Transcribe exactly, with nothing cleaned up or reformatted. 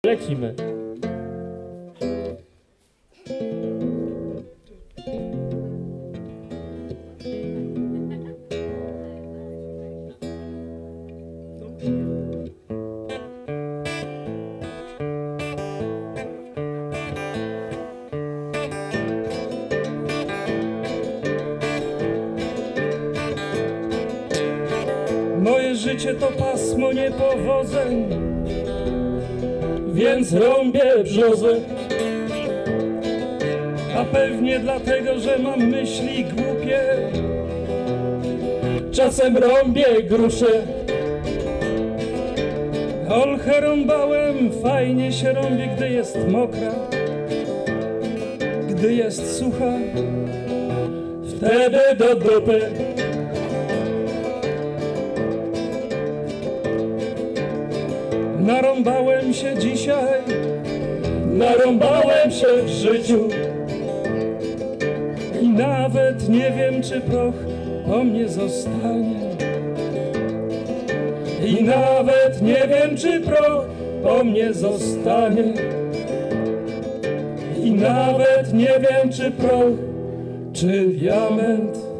Lecimy. Moje życie to pasmo niepowodzeń, więc rąbię brzozę. A pewnie dlatego, że mam myśli głupie, czasem rąbię grusze. Olchę rąbałem, fajnie się rąbie, gdy jest mokra. Gdy jest sucha, wtedy do dupy. Narąbałem się dzisiaj, narąbałem się w życiu i nawet nie wiem, czy proch po mnie zostanie. I nawet nie wiem, czy proch po mnie zostanie. I nawet nie wiem, czy proch, czy diament